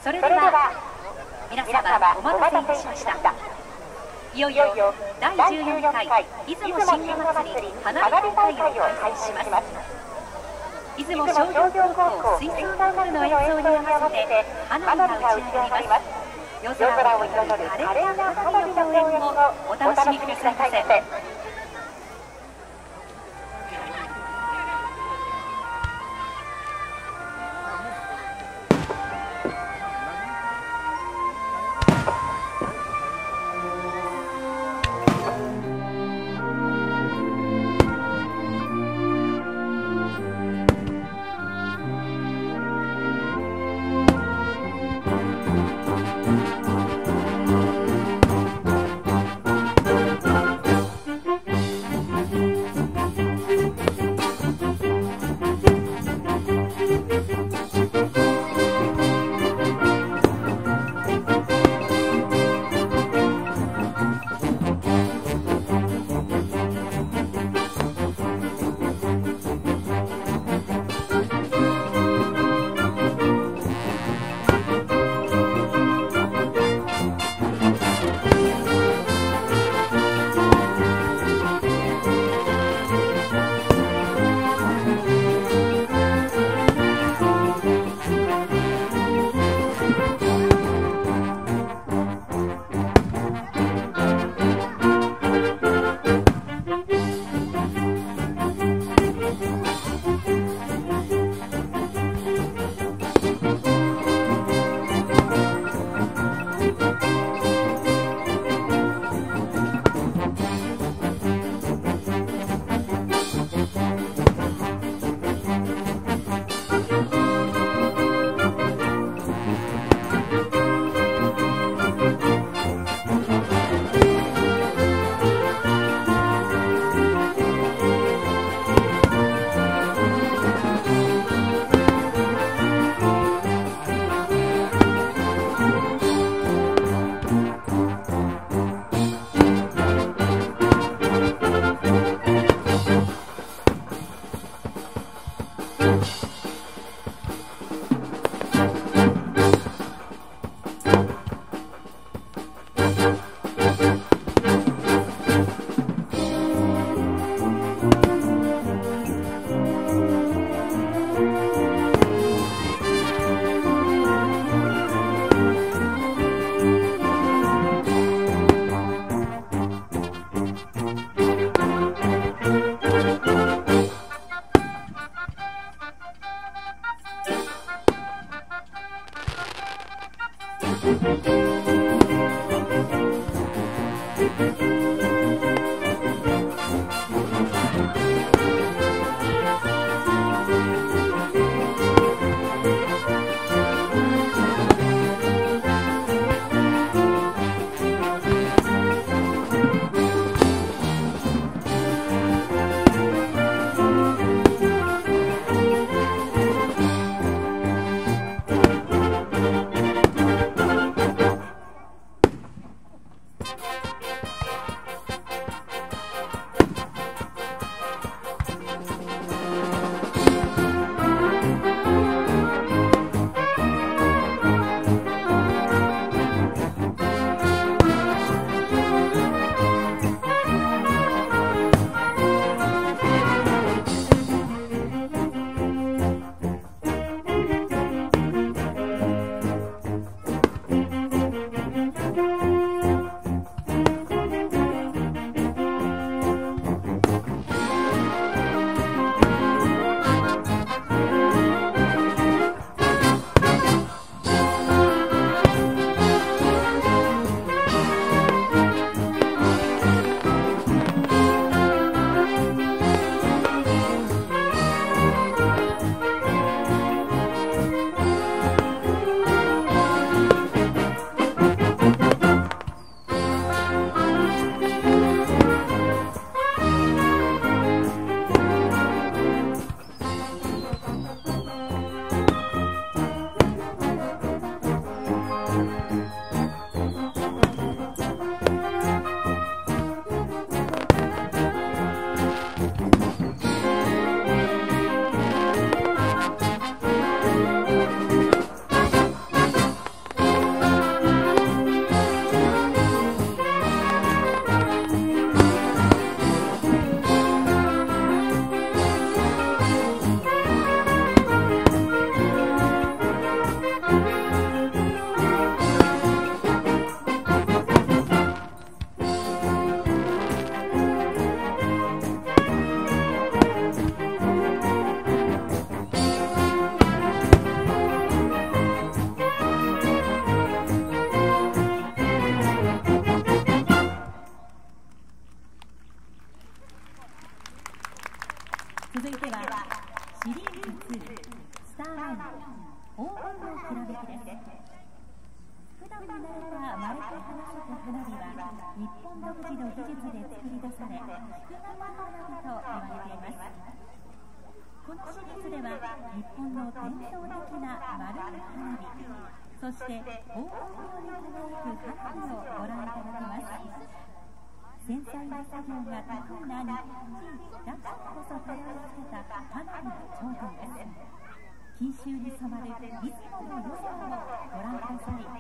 それでは皆様お待たせいたしました。いよいよ第14回出雲神話祭り花火大会を開催します。出雲商業高校吹奏楽部の演奏に合わせて花火が打ち上がります。夜空を彩る華麗な花火の共演をお楽しみくださいませ。 普段見慣れた丸く花咲く花火は日本独自の技術で作り出され、菊型花火と言われています。このシリーズでは日本の伝統的な丸い花火、そして黄金色に輝く花火をご覧いただきます。繊細な作業が得意な日本人だからこそたどり着けた花火の頂点です。金秋に染まる出雲の夜空をご覧ください。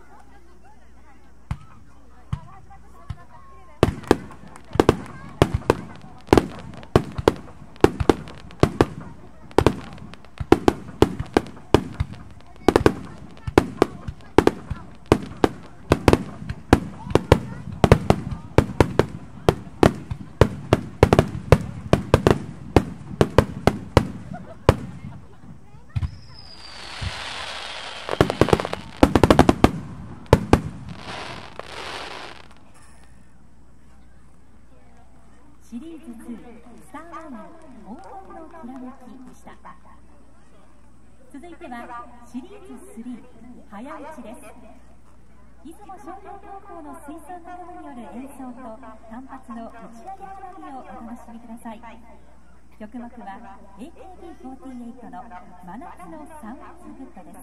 シリーズ2スターライン黄金のきらめきでした。続いてはシリーズ3早打ちです。出雲商業高校の吹奏楽部による演奏と単発の打ち上げ花火をお楽しみください。曲目は AKB48 の真夏のサウンズグッドです。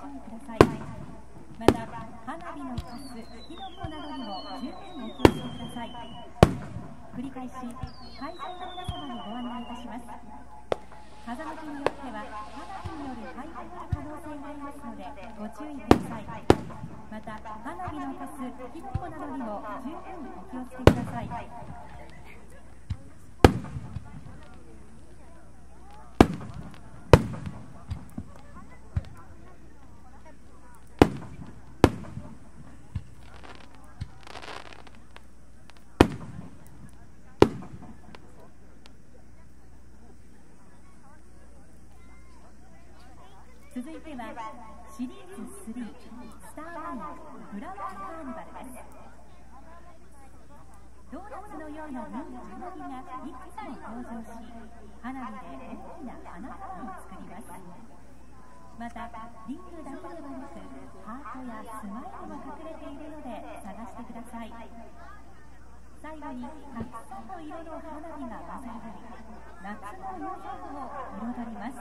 注意ください。また花火のカス、火の粉などにも十分お気をつけください。繰り返し会場の皆様にご案内いたします。風向きによっては花火による灰が降る可能性がありますのでご注意ください。また花火のカス、火の粉などにも十分お気をつけください。続いてはシリーズ3スターラインフラワーカーニバルです。ドーナツのような人気花火がいくつも登場し、花火で大きな花束を作ります。またリングだけではなくハートやスマイルも隠れているので探してください。最後にたくさんの色の花火が混ざり合い、夏の夜空を彩ります。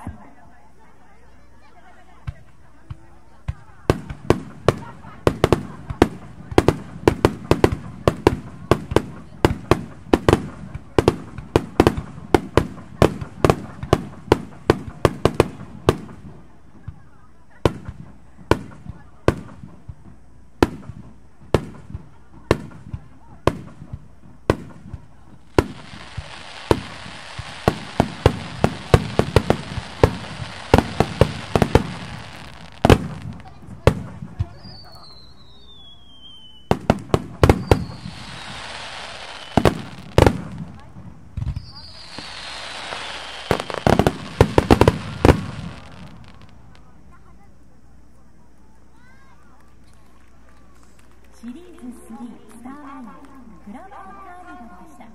シリーズ3スターラインフラワーカーニバルでした。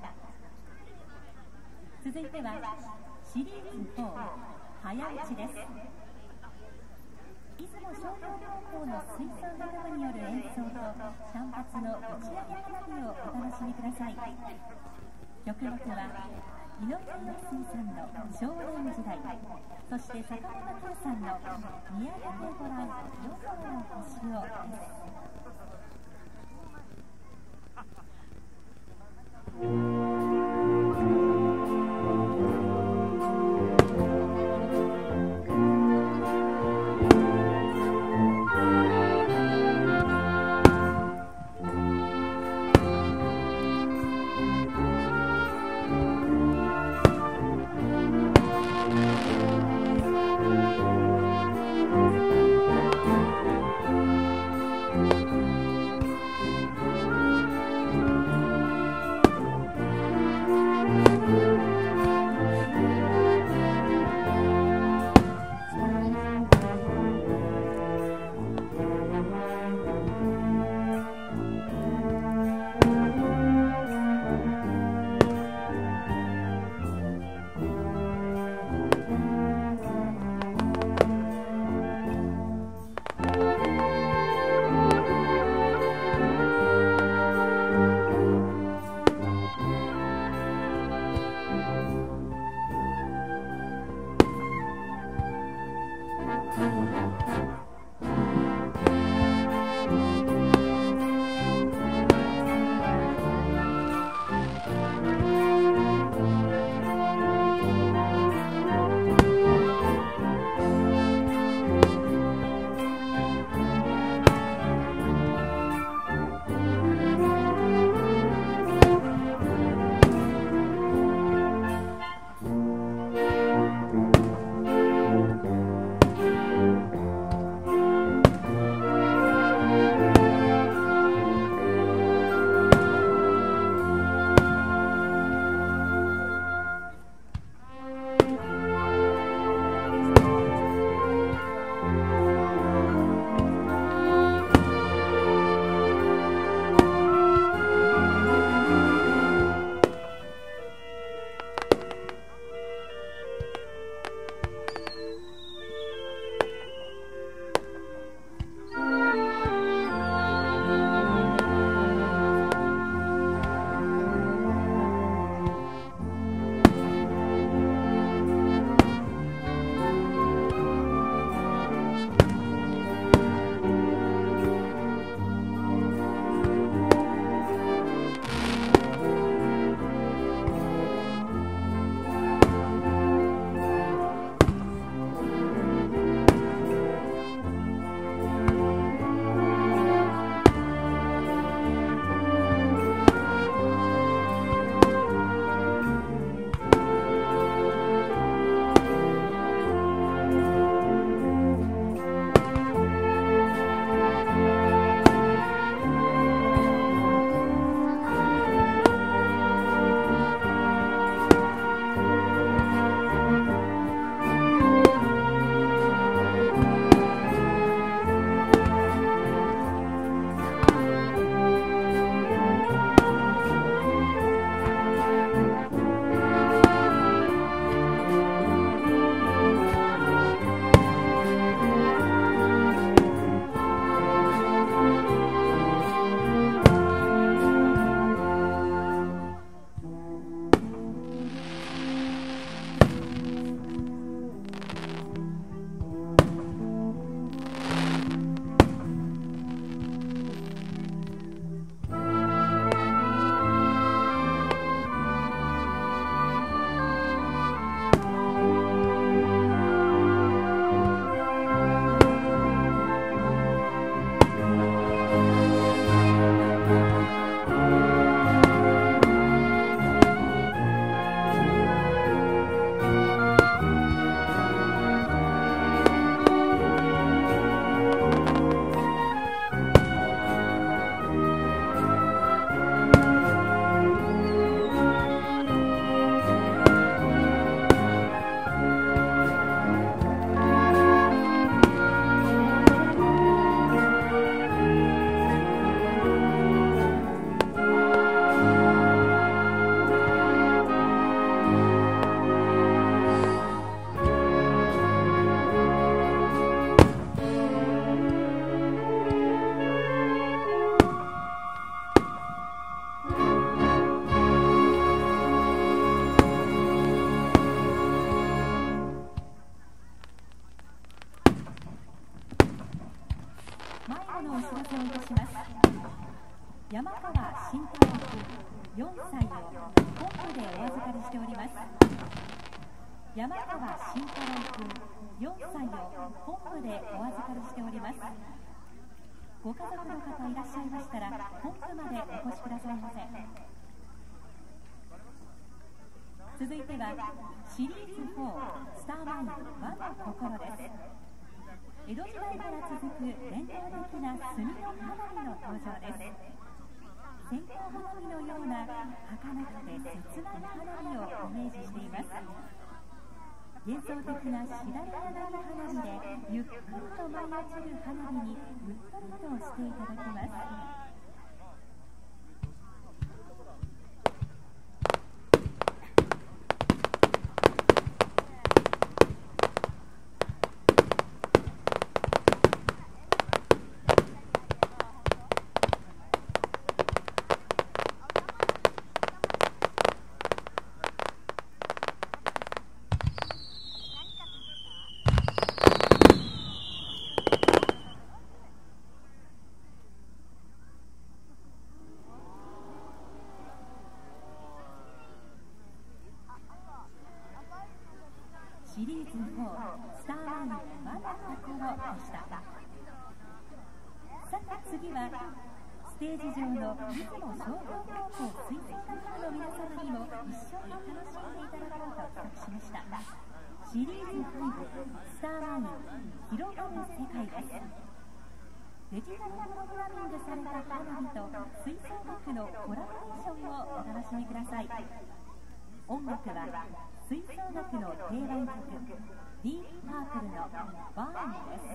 続いてはシリーズ4早打ちです。出雲商業高校の吹奏楽部による演奏と単発の打ち上げ花火をお楽しみください。曲目は井上陽水さんの少年時代、そして坂本九さんの見上げてごらん夜空の星をです。 お知らせをいたします。山川慎太郎君4歳を本部でお預かりしております。山川慎太郎君4歳を本部でお預かりしております。ご家族の方いらっしゃいましたら本部までお越しくださいませ。続いてはシリーズ4スターマイン和の心です。江戸時代から続く伝統的な炭の花火の登場です。線香花火のような儚くて切ない花火をイメージしています。幻想的なしだれ花火花火でゆっくりと舞い落ちる花火にうっとりとしていただきます。シリーズ4スターマイン和の心でした。さて次はステージ上の出雲商業高校吹奏楽部の皆様にも一緒に楽しんでいただこうと企画しました。シリーズ5スターマイン広がる世界です。デジタルプログラミングされた花火と吹奏楽のコラボレーションをお楽しみください。音楽は吹奏楽の定番曲ディープパープルのバーンです。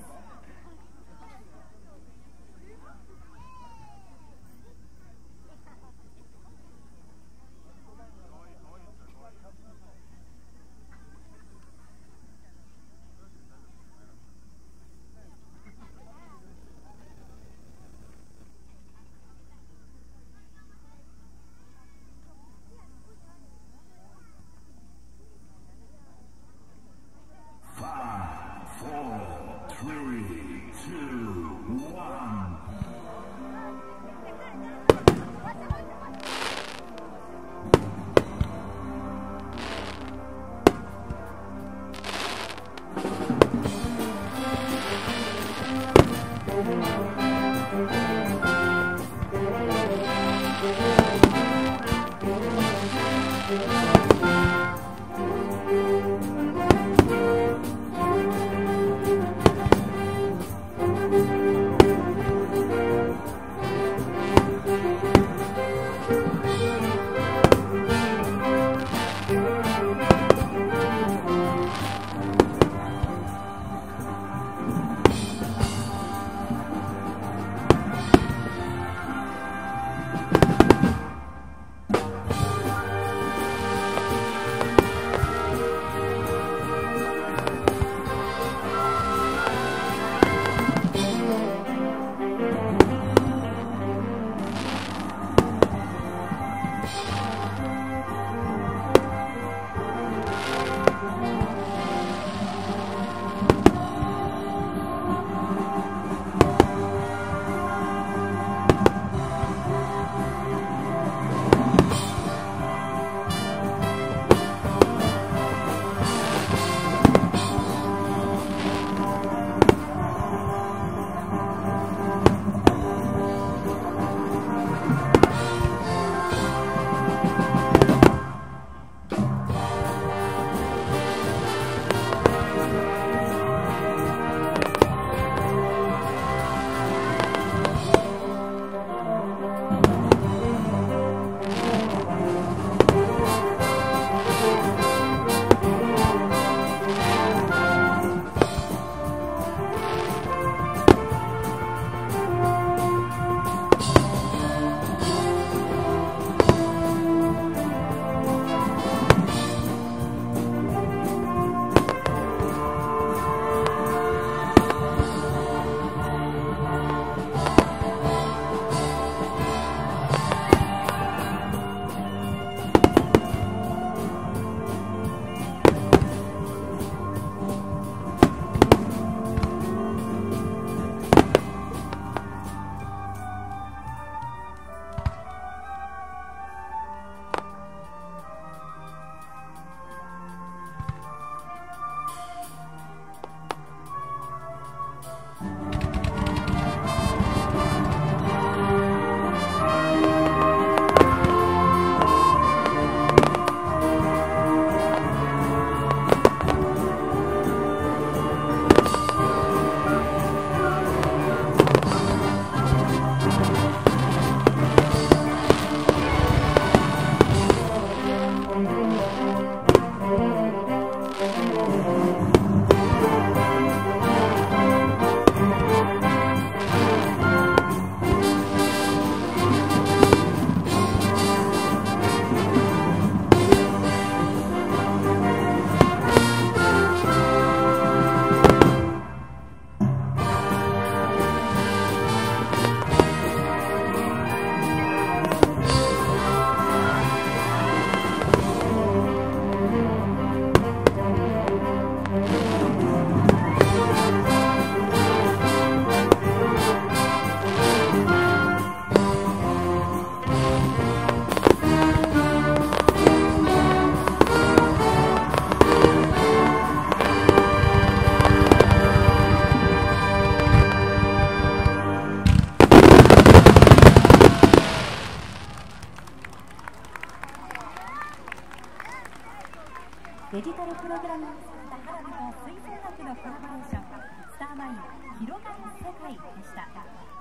デジタルプログラミングされた花火と吹奏楽のコラボレーション、スターマイン広がる世界でした。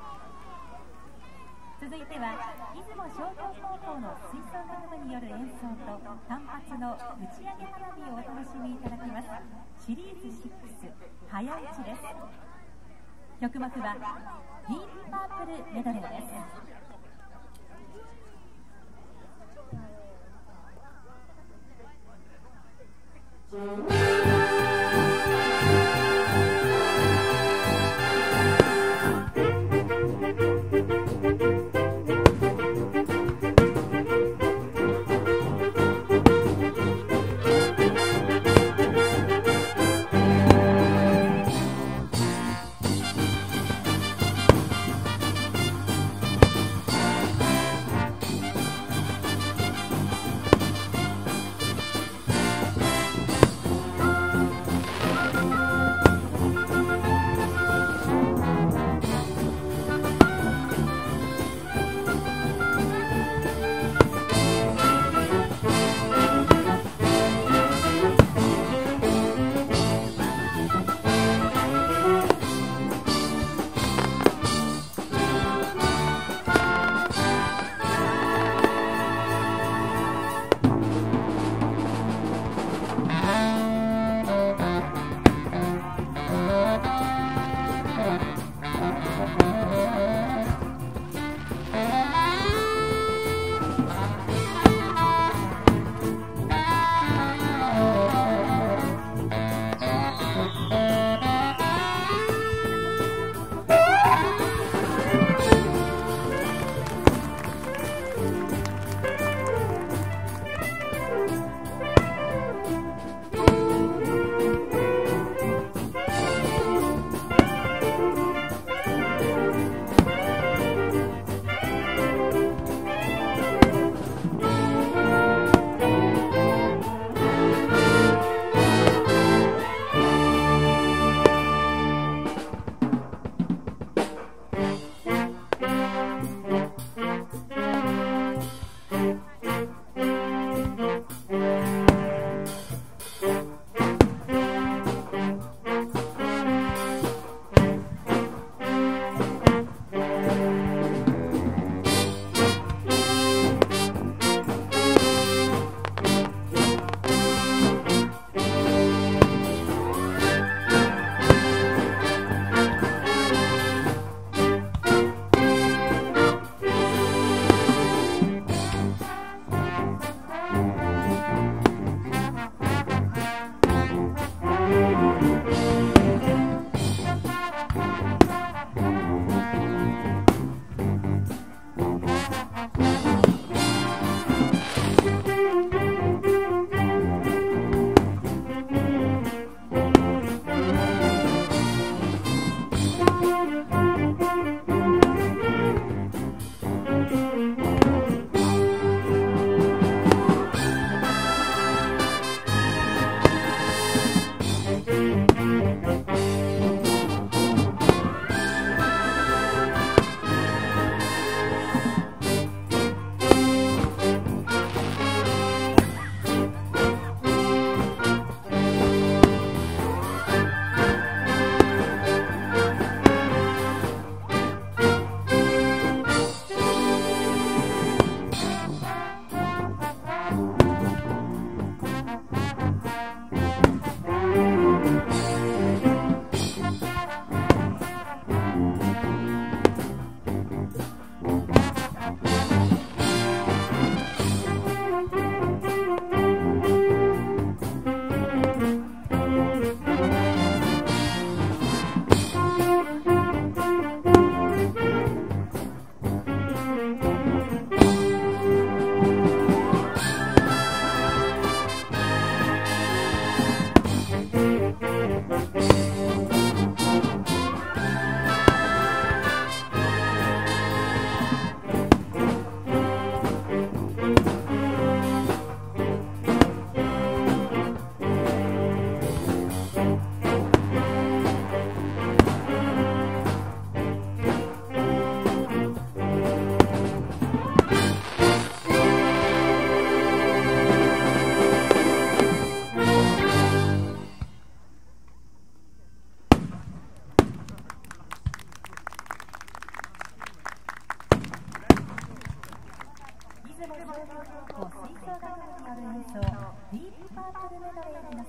続いては出雲商業高校の吹奏楽部による演奏と単発の打ち上げ花火をお楽しみいただきます。シリーズ6早打ちです。曲目はディープパープルメドレーです。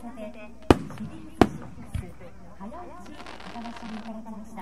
せてシリーズ6早打ちお楽しみいただきました。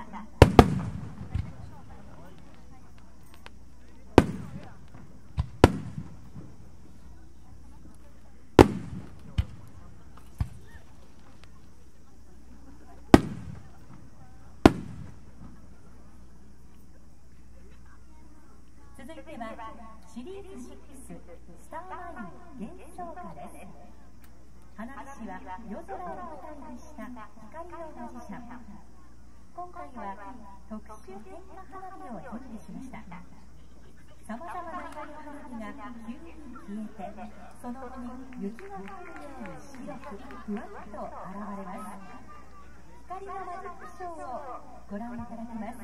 続いてはシリーズ6スターマイン幻想歌です。花火師は夜空を舞台にした光のマジシャン。今回は特殊点火花火を準備しました。さまざまな色の花火が急に消えて、その後に雪が降るように白くふわっと現れます。光のマジックショーをご覧いただきます。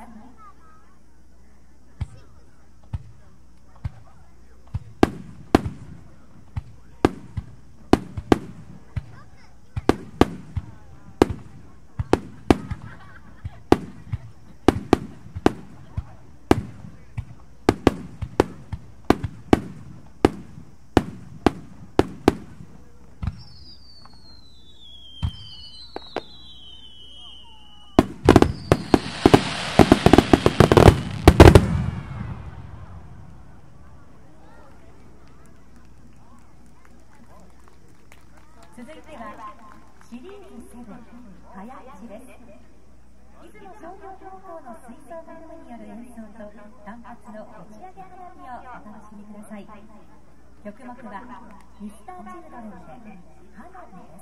続いてはシリーズ7早打ちです。出雲商業高校の吹奏楽部による演奏と単発の打ち上げ花火をお楽しみください。曲目はミスターチルドレンで花火です。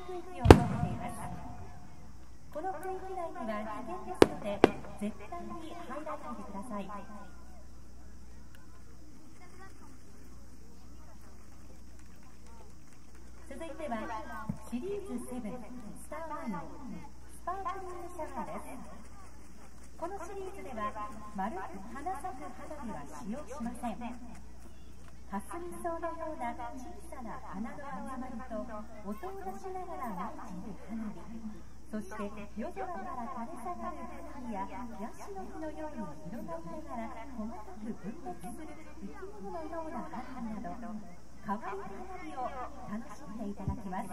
区域を設けています。この区域内には危険ですので、絶対に入らないでください。続いてはシリーズ7スターワインスパークリングシャワーです。このシリーズでは丸く花咲く花火は使用しません。かすみ草のような小さな花の集まりと音を出しながら舞い散る花火、そして夜空から垂れ下がる花火やヤシの木のように広がりながら細かく分裂する生き物のような花火など、変わり花火を楽しんでいただきます。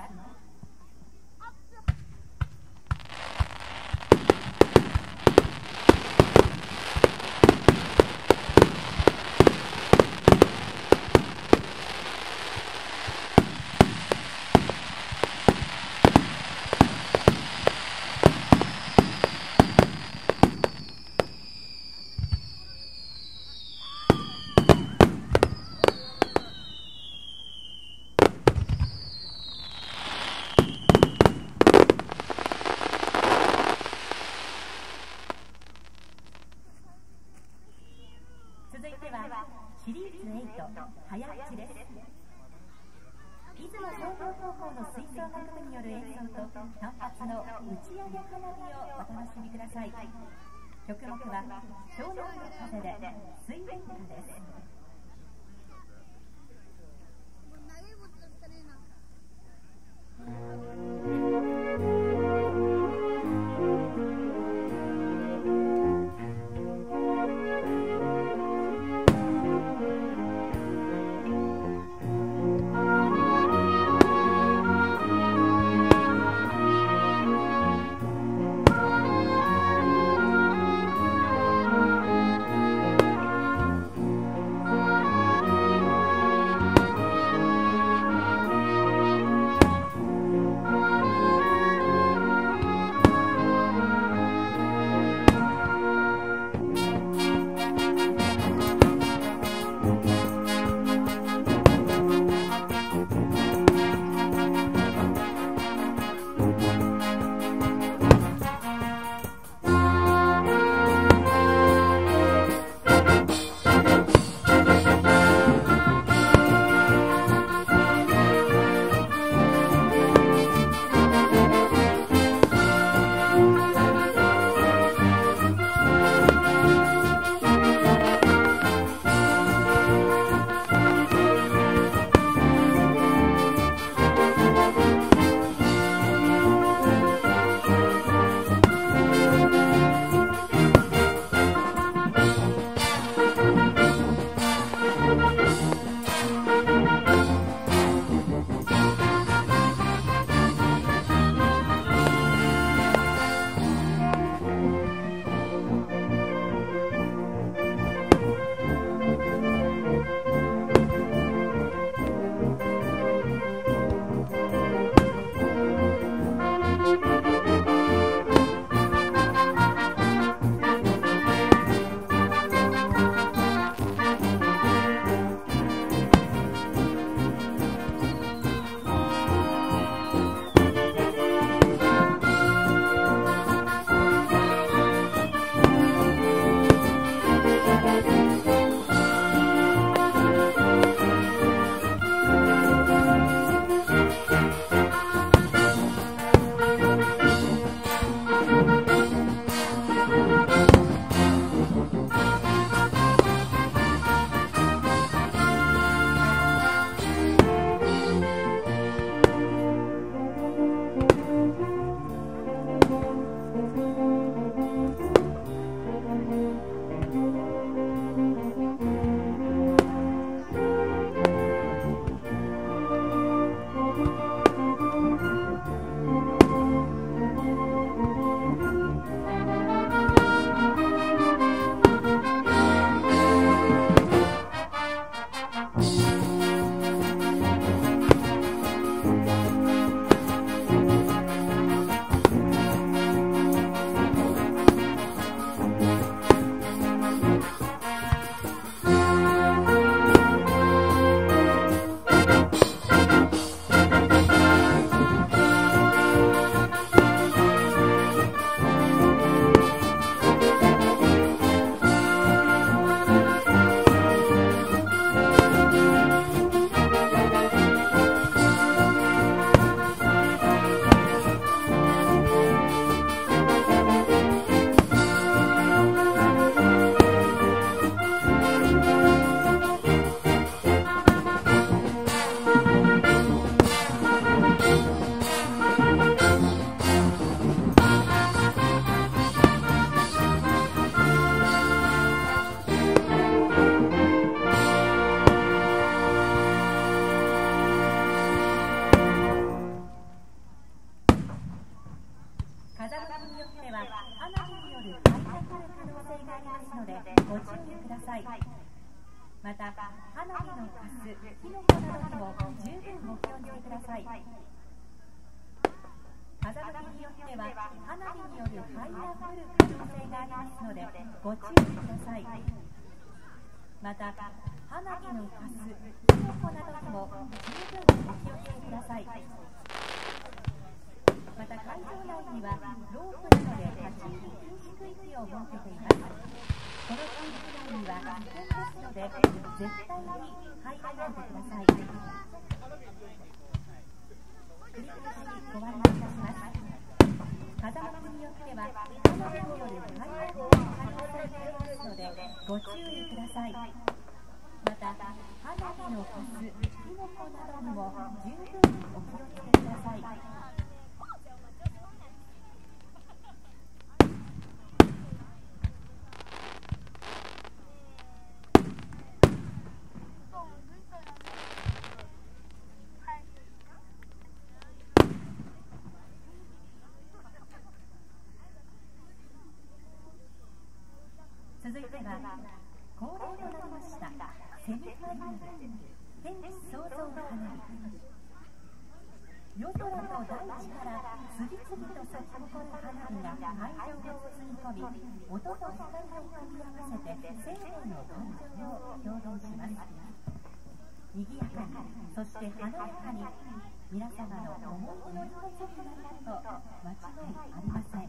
続いてはシリーズ8早打ちです。出雲農業高校の吹奏楽部による演奏と単発の打ち上げ花火をお楽しみください。曲目は湘南の風で水蓮花です。 っては花火による灰が降る可能性がありますのでご注意ください。また花火のカス、火の粉などにも十分お気をつけください。風向きによっては花火による灰が降る可能性がありますのでご注意ください。また花火のカス、火の粉などにも十分お気をつけください。また会場内にはロープなどで立ち入り禁止区域を設けています。この区域内には危険ですので絶対に入らないでください。繰り返しご案内いたします。風向きによっては花火による灰が降る可能性がありますのでご注意ください。また花火のカス、火の粉などにも十分お気をつけください。続いては恒例となりましたセミファイナル天地創造花火。夜空と大地から次々と咲き誇る花火が会場を包み込み、音と光を組み合わせて生命の誕生を表現します。賑やかに、そして華やかに皆様の思い出の一つになること間違いありません。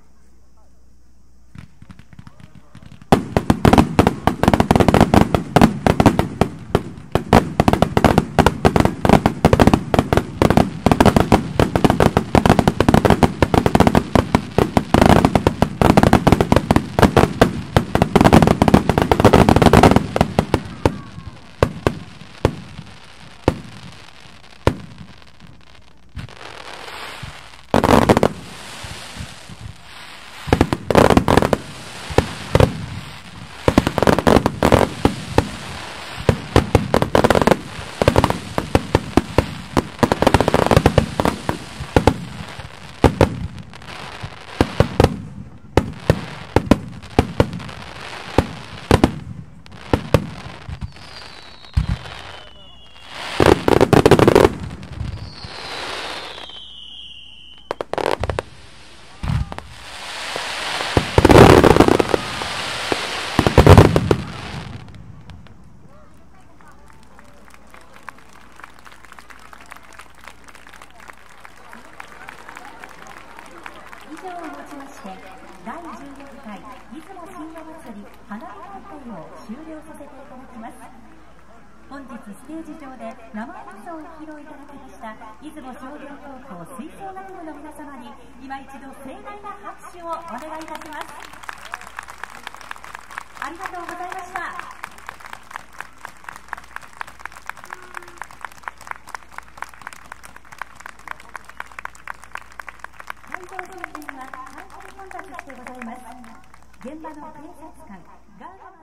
以上をもちまして第14回出雲神話祭り花火大会を終了させていただきます。本日ステージ上で生演奏を披露いただきました出雲商業高校吹奏楽部の皆様に今一度盛大な拍手をお願いいたします。ありがとうございました。会場周辺は大変混雑してございます。現場の警察官、ガードマン